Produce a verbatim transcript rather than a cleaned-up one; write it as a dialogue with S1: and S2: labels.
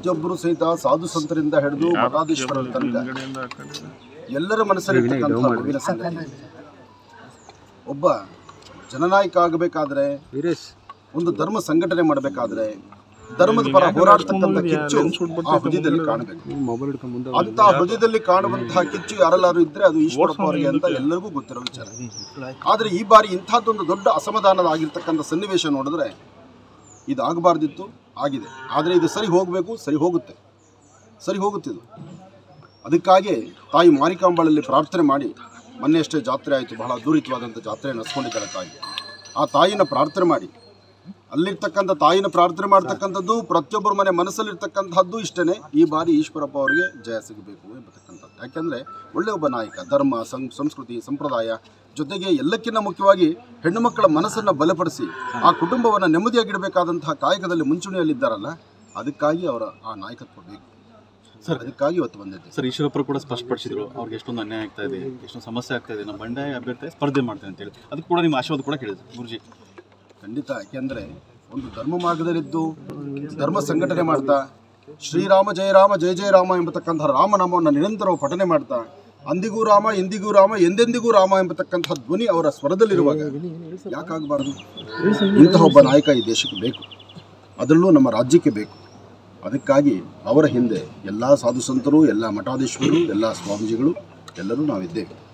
S1: ಪ್ರತಿಯೊಬ್ಬರು ಸಹಿತ ಸಾಧು ಸಂತರಿಂದ ಹಿಡಿದು ಮಠಾಧೀಶ್ವರರ ತನಕ ಎಲ್ಲರ ಮನಸ್ಸಲ್ಲಿರ್ತಕ್ಕಂಥ ಮಗುವಿನ ಸಂಗತಿ. ಒಬ್ಬ ಜನನಾಯಕ ಆಗಬೇಕಾದ್ರೆ, ಒಂದು ಧರ್ಮ ಸಂಘಟನೆ ಮಾಡಬೇಕಾದ್ರೆ, ಧರ್ಮದ ಪರ ಹೋರಾಡ್ತಕ್ಕಂಥ ಕಿಚ್ಚು ಆ ಹೃದಯದಲ್ಲಿ ಕಾಣಬೇಕು. ಅಂತ ಹೃದಯದಲ್ಲಿ ಕಾಣುವಂತಹ ಕಿಚ್ಚು ಯಾರೆಲ್ಲಾರು ಇದ್ರೆ ಅದು ಈಶ್ವರಪ್ಪ ಅವರಿಗೆ ಅಂತ ಎಲ್ಲರಿಗೂ ಗೊತ್ತಿರೋ ವಿಚಾರ. ಆದರೆ ಈ ಬಾರಿ ಇಂಥದ್ದೊಂದು ದೊಡ್ಡ ಅಸಮಾಧಾನದ ಆಗಿರ್ತಕ್ಕಂಥ ಸನ್ನಿವೇಶ ನೋಡಿದ್ರೆ ಇದಾಗಬಾರ್ದಿತ್ತು, ಆಗಿದೆ. ಆದರೆ ಇದು ಸರಿ ಹೋಗಬೇಕು, ಸರಿ ಹೋಗುತ್ತೆ, ಸರಿ ಹೋಗುತ್ತಿದ್ದು. ಅದಕ್ಕಾಗಿ ತಾಯಿ ಮಾರಿಕಾಂಬಾಳಲ್ಲಿ ಪ್ರಾರ್ಥನೆ ಮಾಡಿ, ಮೊನ್ನೆ ಅಷ್ಟೇ ಜಾತ್ರೆ ಆಯಿತು, ಬಹಳ ಅದ್ಭುತವಾದಂಥ ಜಾತ್ರೆ ನಡೆಸ್ಕೊಂಡಿದ್ದಾರೆ ತಾಯಿ. ಆ ತಾಯಿನ ಪ್ರಾರ್ಥನೆ ಮಾಡಿ, ಅಲ್ಲಿರ್ತಕ್ಕಂಥ ತಾಯಿನ ಪ್ರಾರ್ಥನೆ ಮಾಡ್ತಕ್ಕಂಥದ್ದು ಪ್ರತಿಯೊಬ್ಬರ ಮನೆ ಮನಸ್ಸಲ್ಲಿರ್ತಕ್ಕಂಥದ್ದು ಇಷ್ಟೇ, ಈ ಬಾರಿ ಈಶ್ವರಪ್ಪ ಅವರಿಗೆ ಜಯ ಸಿಗಬೇಕು ಎಂಬತಕ್ಕಂಥದ್ದು. ಯಾಕೆಂದರೆ ಒಳ್ಳೆಯ ಒಬ್ಬ ನಾಯಕ, ಧರ್ಮ ಸಂ ಸಂಸ್ಕೃತಿ ಸಂಪ್ರದಾಯ ಜೊತೆಗೆ ಎಲ್ಲಕ್ಕಿಂತ ಮುಖ್ಯವಾಗಿ ಹೆಣ್ಣು ಮಕ್ಕಳ ಮನಸ್ಸನ್ನು ಬಲಪಡಿಸಿ ಆ ಕುಟುಂಬವನ್ನು ನೆಮ್ಮದಿಯಾಗಿಡಬೇಕಾದಂತಹ ಕಾಯಕದಲ್ಲಿ ಮುಂಚೂಣಿಯಲ್ಲಿದ್ದಾರಲ್ಲ, ಅದಕ್ಕಾಗಿ ಅವರ ಆ ನಾಯಕತ್ವ ಬೇಕು ಸರ್. ಅದಕ್ಕಾಗಿ ಇವತ್ತು ಬಂದಿದ್ದೆ
S2: ಸರ್. ಈಶ್ವರಪ್ಪರು ಕೂಡ ಸ್ಪಷ್ಟಪಡಿಸಿದ್ರು, ಅವ್ರಿಗೆ ಎಷ್ಟೊಂದು ಅನ್ಯಾಯ ಆಗ್ತಾ ಇದೆ, ಎಷ್ಟೊಂದು ಸಮಸ್ಯೆ ಆಗ್ತಾ ಇದೆ, ನಮ್ಮ ಬಂಡಾಯ ಅಭ್ಯರ್ಥಿ ಸ್ಪರ್ಧೆ ಮಾಡ್ತೇನೆ ಅಂತೇಳಿ. ಅದಕ್ಕೆ ಕೂಡ ನಿಮ್ಮ ಆಶೀರ್ವಾದ ಕೂಡ ಕೇಳಿದ್ರು ಗುರುಜಿ.
S1: ಖಂಡಿತ. ಯಾಕೆಂದರೆ ಒಂದು ಧರ್ಮ ಮಾರ್ಗದಲ್ಲಿದ್ದು ಧರ್ಮ ಸಂಘಟನೆ ಮಾಡ್ತಾ, ಶ್ರೀರಾಮ ಜಯ ರಾಮ ಜಯ ಜಯ ರಾಮ ಎಂಬತಕ್ಕಂಥ ರಾಮನಾಮವನ್ನು ನಿರಂತರವಾಗಿ ಪಠನೆ ಮಾಡ್ತಾ, ಅಂದಿಗೂ ರಾಮ ಎಂದಿಗೂ ರಾಮ ಎಂದೆಂದಿಗೂ ರಾಮ ಎಂಬತಕ್ಕಂಥ ಧ್ವನಿ ಅವರ ಸ್ವರದಲ್ಲಿರುವಾಗ ಯಾಕಾಗಬಾರ್ದು? ಇಂತಹ ಒಬ್ಬ ನಾಯಕ ಈ ದೇಶಕ್ಕೆ ಬೇಕು, ಅದರಲ್ಲೂ ನಮ್ಮ ರಾಜ್ಯಕ್ಕೆ ಬೇಕು. ಅದಕ್ಕಾಗಿ ಅವರ ಹಿಂದೆ ಎಲ್ಲ ಸಾಧು ಸಂತರು, ಎಲ್ಲ ಮಠಾಧೀಶ್ವರರು, ಎಲ್ಲ ಸ್ವಾಮೀಜಿಗಳು ಎಲ್ಲರೂ ನಾವಿದ್ದೇವೆ.